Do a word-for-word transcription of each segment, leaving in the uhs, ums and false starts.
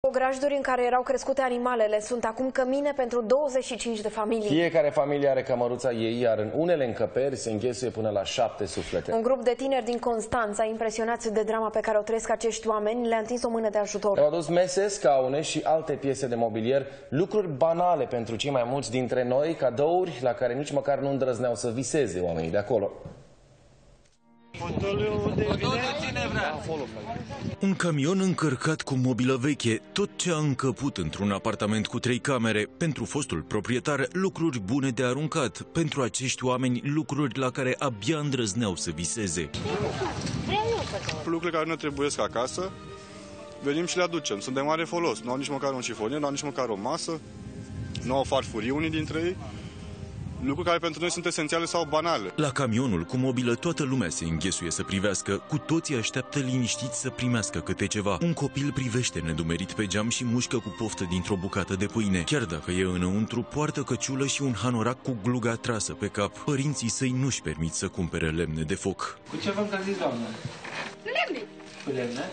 Grajduri în care erau crescute animalele sunt acum cămine pentru douăzeci și cinci de familii. Fiecare familie are cămăruța ei, iar în unele încăperi se înghesuie până la șapte suflete. Un grup de tineri din Constanța, impresionați de drama pe care o trăiesc acești oameni, le-a întins o mână de ajutor. Au adus mese, scaune și alte piese de mobilier, lucruri banale pentru cei mai mulți dintre noi, cadouri la care nici măcar nu îndrăzneau să viseze oamenii de acolo. Un camion încărcat cu mobilă veche, tot ce a încăput într-un apartament cu trei camere. Pentru fostul proprietar, lucruri bune de aruncat. Pentru acești oameni, lucruri la care abia îndrăzneau să viseze. Lucrurile care ne trebuiesc acasă, venim și le aducem. Sunt de mare folos. Nu au nici măcar un șifonier, nu au nici măcar o masă, nu au farfurii unii dintre ei. Lucruri care pentru noi sunt esențiale sau banale. La camionul cu mobilă toată lumea se înghesuie să privească. Cu toții așteaptă liniștiți să primească câte ceva. Un copil privește nedumerit pe geam și mușcă cu poftă dintr-o bucată de pâine. Chiar dacă e înăuntru, poartă căciulă și un hanorac cu gluga trasă pe cap. Părinții săi nu-și permit să cumpere lemne de foc. Cu ce vă încălziți, doamnă? Lemne. Cu lemne?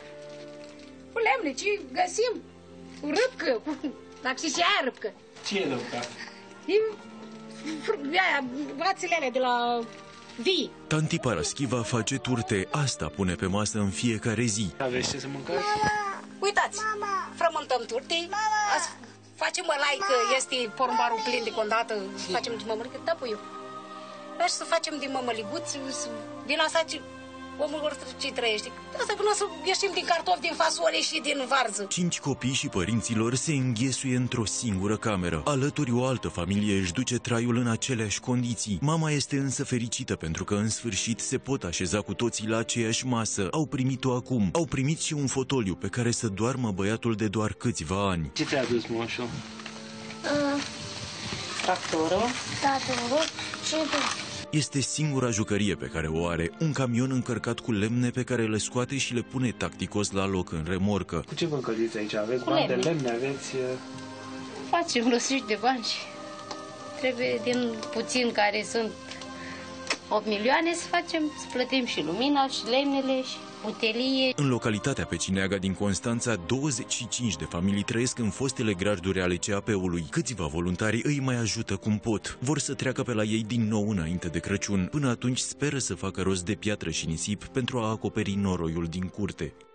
Cu lemne, ce găsim? Cu râpcă, cu... Dacă și aia râpcă. Ce e râpcă? E... aia, vațile alea de la vii. Tanti Paraschiva face turte. Asta pune pe masă în fiecare zi. Aveți ce să mâncați? Uitați, frământăm turte, azi facem mălai că este porumbarul plin de condată, facem din mămăligă, da, puiu. Vreau să facem din mămăliguți, din asta ce omul oricum ce trăiește. Asta până să ieșim din cartofi, din fasole și din varză. Cinci copii și părinților se înghesuie într-o singură cameră. Alături o altă familie își duce traiul în aceleași condiții. Mama este însă fericită pentru că în sfârșit se pot așeza cu toții la aceeași masă. Au primit-o acum. Au primit și un fotoliu pe care să doarmă băiatul de doar câțiva ani. Ce ți-a adus moșul? Uh, Tractorul. Tractorul și... Este singura jucărie pe care o are, un camion încărcat cu lemne pe care le scoate și le pune tacticos la loc în remorcă. Cu ce vă încălziți aici? Aveți Cu bani de lemne. lemne? Aveți... Facem rosici de bani și trebuie din puțin care sunt opt milioane să facem, să plătim și lumina și lemnele și butelie. În localitatea Pecineaga din Constanța, douăzeci și cinci de familii trăiesc în fostele grajduri ale C A P-ului. Câțiva voluntari îi mai ajută cum pot. Vor să treacă pe la ei din nou înainte de Crăciun. Până atunci speră să facă rost de piatră și nisip pentru a acoperi noroiul din curte.